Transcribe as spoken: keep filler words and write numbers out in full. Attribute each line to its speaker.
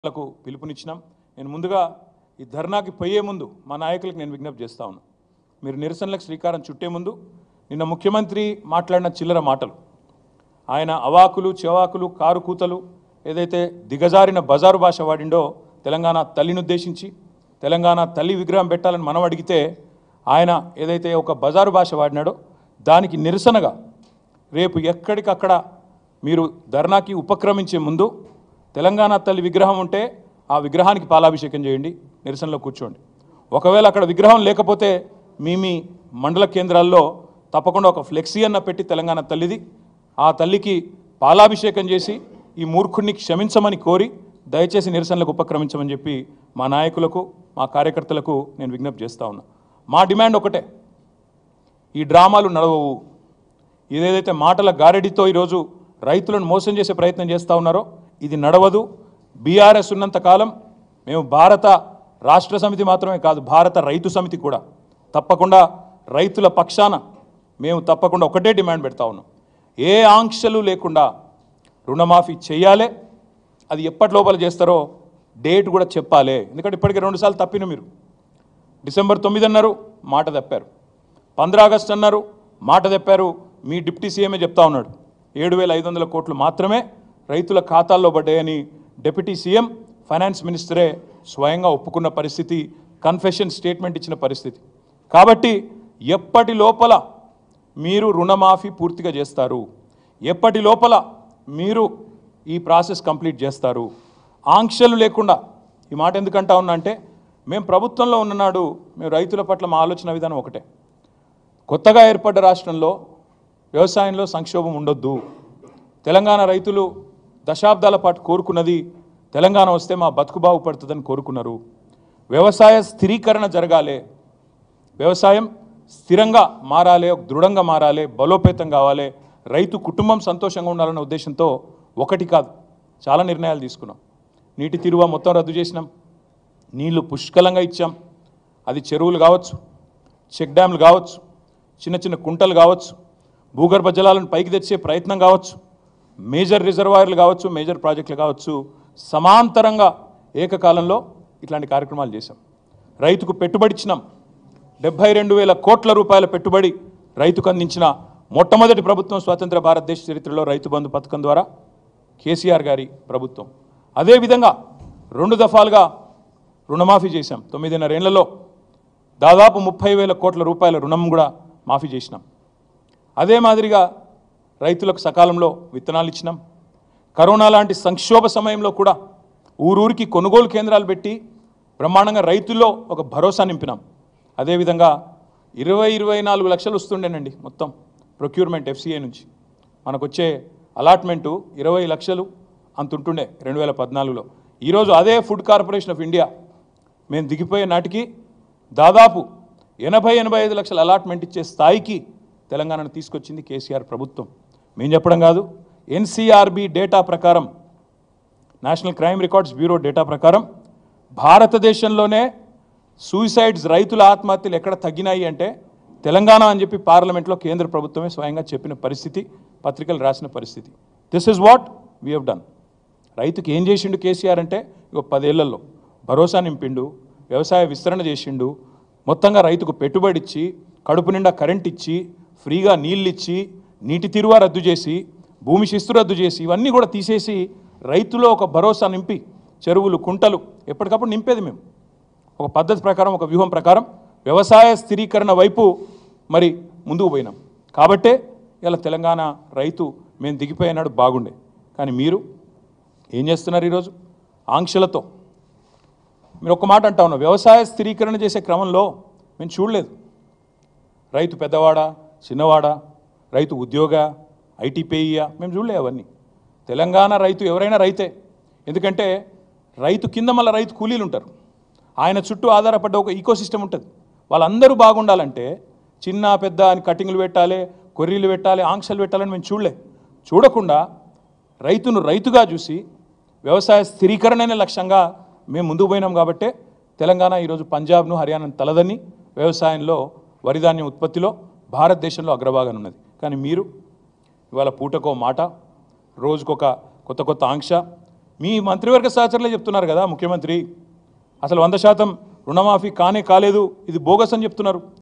Speaker 1: లకు పిలుపునిచ్చినాం. నేను ముందుగా ఈ ధర్నాకి పోయే ముందు మా నాయకులకు నేను విజ్ఞప్తి చేస్తా ఉన్నా, మీరు నిరసనలకు శ్రీకారం చుట్టే ముందు నిన్న ముఖ్యమంత్రి మాట్లాడిన చిల్లర మాటలు, ఆయన అవాకులు చెవాకులు కారు కూతలు ఏదైతే దిగజారిన బజారు భాష వాడిండో తెలంగాణ తల్లిని ఉద్దేశించి తెలంగాణ తల్లి విగ్రహం పెట్టాలని మనం అడిగితే ఆయన ఏదైతే ఒక బజారు భాష వాడినాడో దానికి నిరసనగా రేపు ఎక్కడికక్కడ మీరు ధర్నాకి ఉపక్రమించే ముందు తెలంగాణ తల్లి విగ్రహం ఉంటే ఆ విగ్రహానికి పాలాభిషేకం చేయండి, నిరసనలో కూర్చోండి. ఒకవేళ అక్కడ విగ్రహం లేకపోతే మీ మీ మండల కేంద్రాల్లో తప్పకుండా ఒక ఫ్లెక్సీ అన్న పెట్టి తెలంగాణ తల్లిది ఆ తల్లికి పాలాభిషేకం చేసి ఈ మూర్ఖుడిని క్షమించమని కోరి దయచేసి నిరసనలకు ఉపక్రమించమని చెప్పి మా నాయకులకు మా కార్యకర్తలకు నేను విజ్ఞప్తి చేస్తూ ఉన్నా. మా డిమాండ్ ఒకటే, ఈ డ్రామాలు నడవవు. ఇదేదైతే మాటల గారెడితో ఈరోజు రైతులను మోసం చేసే ప్రయత్నం చేస్తూ ఉన్నారో ఇది నడవదు. బీఆర్ఎస్ ఉన్నంత కాలం మేము భారత రాష్ట్ర సమితి మాత్రమే కాదు, భారత రైతు సమితి కూడా తప్పకుండా రైతుల పక్షాన మేము తప్పకుండా ఒకటే డిమాండ్ పెడతా ఉన్నాం, ఏ ఆంక్షలు లేకుండా రుణమాఫీ చేయాలి. అది ఎప్పటి లోపల చేస్తారో డేట్ కూడా చెప్పాలి. ఎందుకంటే ఇప్పటికే రెండుసార్లు తప్పిన మీరు డిసెంబర్ తొమ్మిది అన్నారు, మాట తప్పారు. పంద్రా ఆగస్టు అన్నారు, మాట తప్పారు. మీ డిప్యూటీ సీఎంఏ చెప్తా ఉన్నాడు ఏడు వేల ఐదు వందల కోట్లు మాత్రమే రైతుల ఖాతాల్లో పడ్డాయని. డిప్యూటీ సీఎం ఫైనాన్స్ మినిస్టరే స్వయంగా ఒప్పుకున్న పరిస్థితి, కన్ఫెషన్ స్టేట్మెంట్ ఇచ్చిన పరిస్థితి. కాబట్టి ఎప్పటి లోపల మీరు రుణమాఫీ పూర్తిగా చేస్తారు, ఎప్పటి లోపల మీరు ఈ ప్రాసెస్ కంప్లీట్ చేస్తారు, ఆంక్షలు లేకుండా. ఈ మాట ఎందుకంటా ఉన్నా అంటే మేము ప్రభుత్వంలో ఉన్ననాడు మేము రైతుల పట్ల మా ఆలోచన విధానం ఒకటే, కొత్తగా ఏర్పడ్డ రాష్ట్రంలో వ్యవసాయంలో సంక్షోభం ఉండొద్దు. తెలంగాణ రైతులు దశాబ్దాల పాటు కోరుకున్నది తెలంగాణ వస్తే మా బతుకు బాగుపడుతుందని కోరుకున్నారు. వ్యవసాయ స్థిరీకరణ జరగాలి, వ్యవసాయం స్థిరంగా మారాలి, దృఢంగా మారాలి, బలోపేతం కావాలి, రైతు కుటుంబం సంతోషంగా ఉండాలన్న ఉద్దేశంతో ఒకటి కాదు చాలా నిర్ణయాలు తీసుకున్నాం. నీటి తీరువ మొత్తం రద్దు చేసినాం, నీళ్లు పుష్కలంగా ఇచ్చాం. అది చెరువులు కావచ్చు, చెక్ డ్యామ్లు కావచ్చు, చిన్న చిన్న కుంటలు కావచ్చు, భూగర్భ జలాలను పైకి తెచ్చే ప్రయత్నం కావచ్చు, మేజర్ రిజర్వాయర్లు కావచ్చు, మేజర్ ప్రాజెక్టులు కావచ్చు, సమాంతరంగా ఏకకాలంలో ఇట్లాంటి కార్యక్రమాలు చేశాం. రైతుకు పెట్టుబడి ఇచ్చినాం. డెబ్బై రెండు వేల కోట్ల రూపాయల పెట్టుబడి రైతుకు అందించిన మొట్టమొదటి ప్రభుత్వం స్వతంత్ర భారతదేశ చరిత్రలో రైతు బంధు పథకం ద్వారా కేసీఆర్ గారి ప్రభుత్వం. అదేవిధంగా రెండు దఫాలుగా రుణమాఫీ చేశాం. తొమ్మిదిన్నర ఏళ్లలో దాదాపు ముప్పై వేల కోట్ల రూపాయల రుణం కూడా మాఫీ చేసినాం. అదే మాదిరిగా రైతులకు సకాలంలో విత్తనాలు ఇచ్చినాం. కరోనా లాంటి సంక్షోభ సమయంలో కూడా ఊరూరికి కొనుగోలు కేంద్రాలు పెట్టి బ్రహ్మాండంగా రైతుల్లో ఒక భరోసా నింపినాం. అదేవిధంగా ఇరవై ఇరవై నాలుగు లక్షలు వస్తుండేనండి మొత్తం ప్రొక్యూర్మెంట్ ఎఫ్సిఐ నుంచి. మనకు వచ్చే అలాట్మెంటు ఇరవై లక్షలు అంత ఉంటుండే రెండు వేల పద్నాలుగులో. ఈరోజు అదే ఫుడ్ కార్పొరేషన్ ఆఫ్ ఇండియా మేము దిగిపోయే నాటికి దాదాపు ఎనభై ఎనభై ఐదు లక్షల అలాట్మెంట్ ఇచ్చే స్థాయికి తెలంగాణను తీసుకొచ్చింది కేసీఆర్ ప్రభుత్వం. మేము చెప్పడం కాదు, ఎన్సీఆర్బీ డేటా ప్రకారం, national crime records bureau data ప్రకారం భారతదేశంలోనే సూసైడ్స్, రైతుల ఆత్మహత్యలు ఎక్కడ తగ్గినాయి అంటే తెలంగాణ అని చెప్పి పార్లమెంట్లో కేంద్ర ప్రభుత్వమే స్వయంగా చెప్పిన పరిస్థితి, పత్రికలు రాసిన పరిస్థితి. This is what we have done. రైతుకి ఏం చేసిండు కేసీఆర్ అంటే ఇక పదేళ్లలో భరోసా నింపిండు, వ్యవసాయ విస్తరణ చేసిండు, మొత్తంగా రైతుకు పెట్టుబడి ఇచ్చి, కడుపు నిండా కరెంట్ ఇచ్చి, ఫ్రీగా నీళ్ళు ఇచ్చి, నీటి తీరువ రద్దు చేసి, భూమి శిస్తు రద్దు చేసి, ఇవన్నీ కూడా తీసేసి రైతులో ఒక భరోసా నింపి చెరువులు కుంటలు ఎప్పటికప్పుడు నింపేది మేము ఒక పద్ధతి ప్రకారం, ఒక వ్యూహం ప్రకారం వ్యవసాయ స్థిరీకరణ వైపు మరి ముందుకు పోయినాం. కాబట్టే ఇలా తెలంగాణ రైతు మేము దిగిపోయినాడు బాగుండే. కానీ మీరు ఏం చేస్తున్నారు ఈరోజు ఆంక్షలతో? మీరు ఒక మాట అంటా ఉన్నారు, వ్యవసాయ స్థిరీకరణ చేసే క్రమంలో మేము చూడలేదు. రైతు పెద్దవాడా చిన్నవాడా, రైతు ఉద్యోగ ఐటీపీయా, మేము చూడలే అవన్నీ. తెలంగాణ రైతు ఎవరైనా రైతే. ఎందుకంటే రైతు కింద మళ్ళీ రైతు కూలీలు ఉంటారు, ఆయన చుట్టూ ఆధారపడ్డ ఒక ఈకో సిస్టమ్ ఉంటుంది. వాళ్ళందరూ బాగుండాలంటే చిన్న పెద్ద అని కటింగ్లు పెట్టాలి, కొర్రీలు పెట్టాలి, ఆంక్షలు పెట్టాలని మేము చూడలే. చూడకుండా రైతును రైతుగా చూసి వ్యవసాయ స్థిరీకరణనే లక్ష్యంగా మేము ముందుకు పోయినాం. కాబట్టే తెలంగాణ ఈరోజు పంజాబ్ను హర్యానాను తలదని వ్యవసాయంలో వరిధాన్యం ఉత్పత్తిలో భారతదేశంలో అగ్రభాగాన ఉన్నది. కానీ మీరు ఇవాళ పూటకో మాట, రోజుకొక కొత్త కొత్త ఆంక్ష, మీ మంత్రివర్గ సహచరులే చెప్తున్నారు కదా ముఖ్యమంత్రి, అసలు వంద శాతం రుణమాఫీ కానే కాలేదు, ఇది బోగస్ అని చెప్తున్నారు.